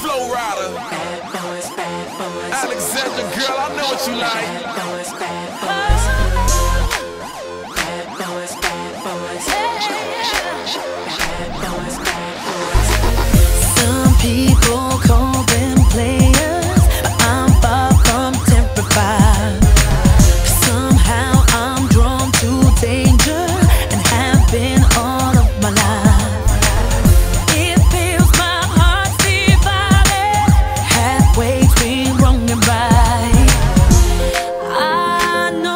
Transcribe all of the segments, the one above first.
Flow Rider. Alexandra, girl, I know what you like. Some people call them players, but I'm far from terrified. Somehow I'm drawn to danger and have been all of my life. It feels my heart's divided halfway between wrong and right. I know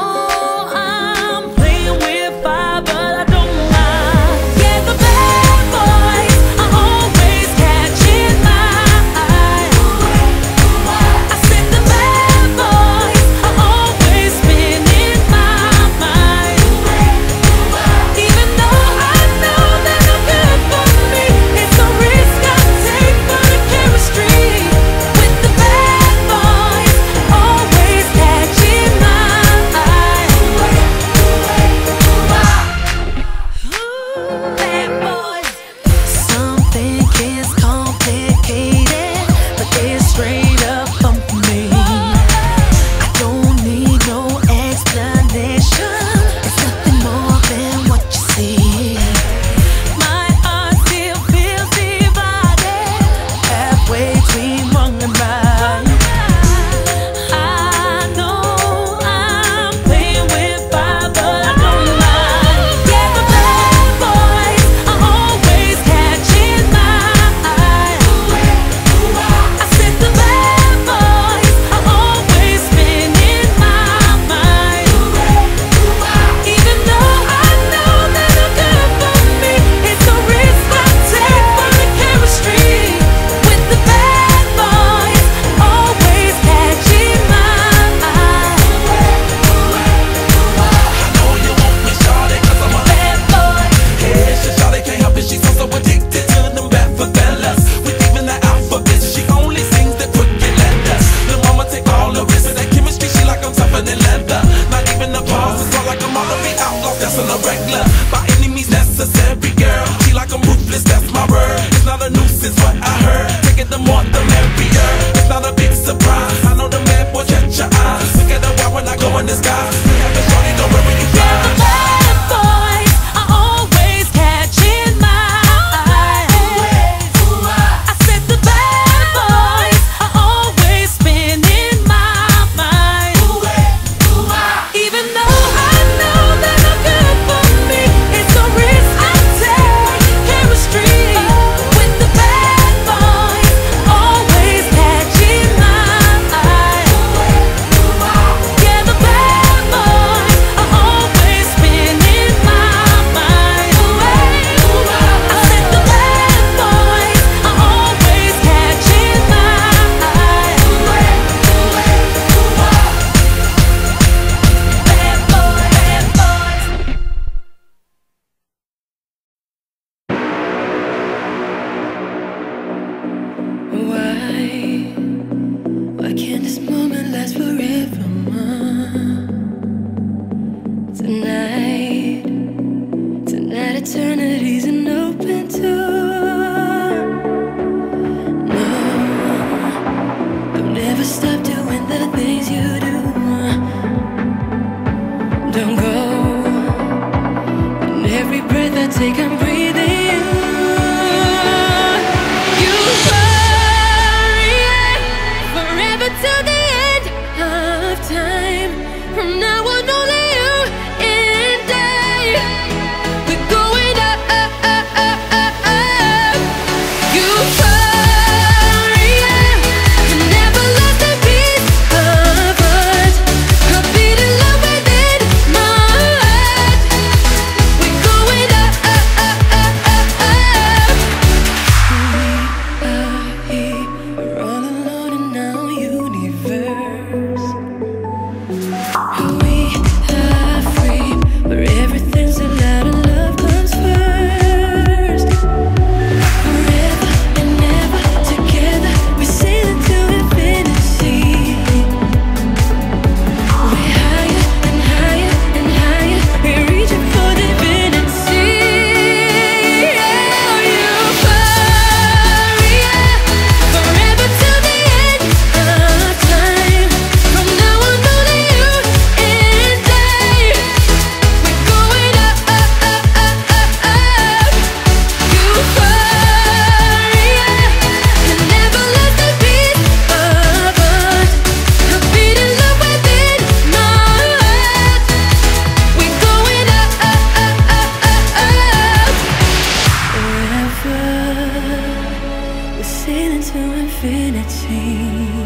to infinity.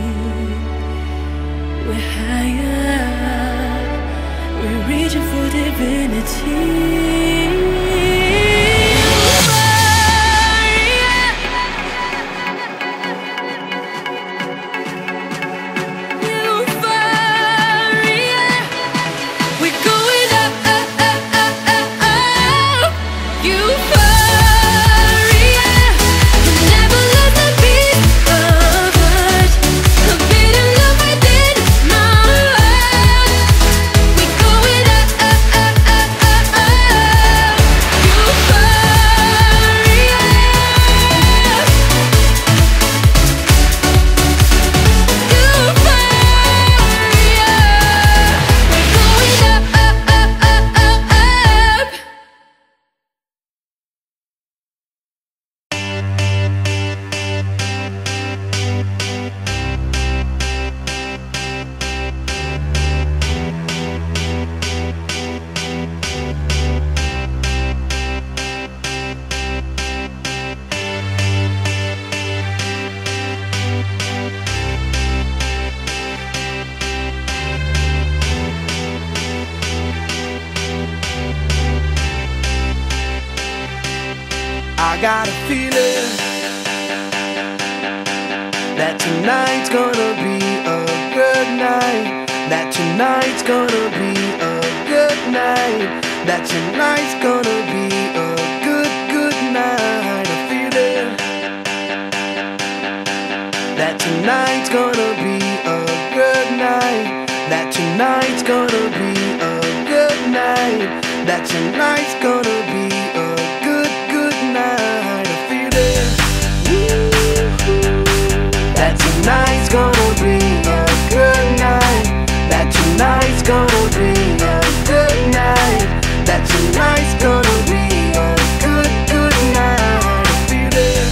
We're higher, we're reaching for divinity. I got a feeling that tonight's gonna be a good night. That tonight's gonna be a good night. That tonight's gonna be a good night. A feeling that tonight's gonna be a good night. That tonight's gonna be a good night. That tonight's gonna be a good night. A feeling that tonight's gonna be a good night. That tonight's gonna be a good night. That tonight's gonna be a good night. A feeling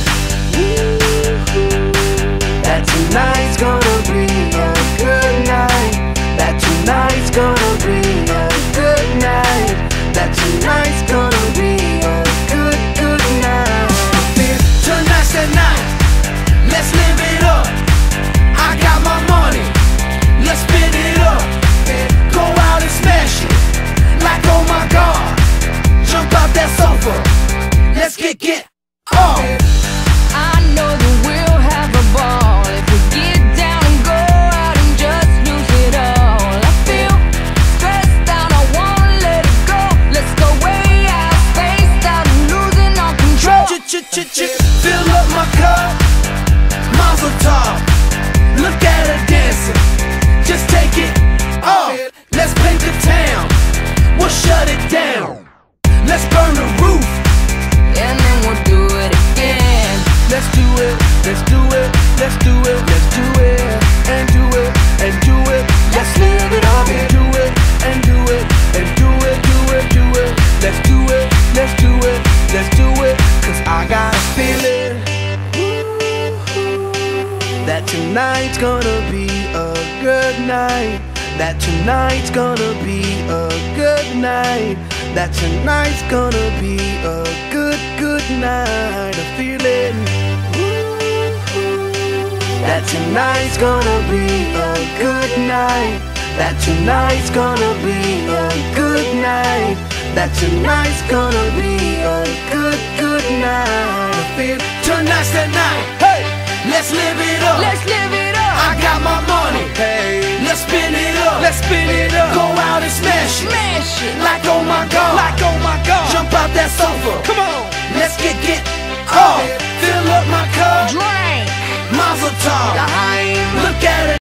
that tonight's gonna be a good night. That tonight's gonna be a good night. That tonight's gonna be a good night. Tonight's the night, let's live it up. I got my money, let's spin it up. Go out and smash it, like oh my God. Jump out that sofa, let's get off. I know that we'll have a ball if we get down and go out and just lose it all. I feel stressed out, I wanna let it go. Let's go way out, spaced out, and losing all control. Fill up my cup, Mazel tov. Look at her dancing, just take it off. Let's paint the town, we'll shut it down. Let's burn the roof, And then we'll do it again. let's do it, let's do it, let's do it, let's do it, and do it, and do it. Let's live it up and do it, and do it, and do it, do it, do it. Let's do it, let's do it, let's do it. Cause I got a feeling that tonight's gonna be a good night. That tonight's gonna be a good night. That tonight's gonna be a good night. A feeling that tonight's gonna be a good night. That tonight's gonna be a good night. That tonight's gonna be a good night. I feel tonight's the night. Hey, let's live it up. Let's live it up. I got my money. Hey, let's spin it up. Let's spin it up. Go out and smash it. Smash it. Like oh my God. Like oh my God. Jump out that sofa. Come on. Let's get off. Fill up my cup. Drink. Mazel tov. Daheim. Look at it.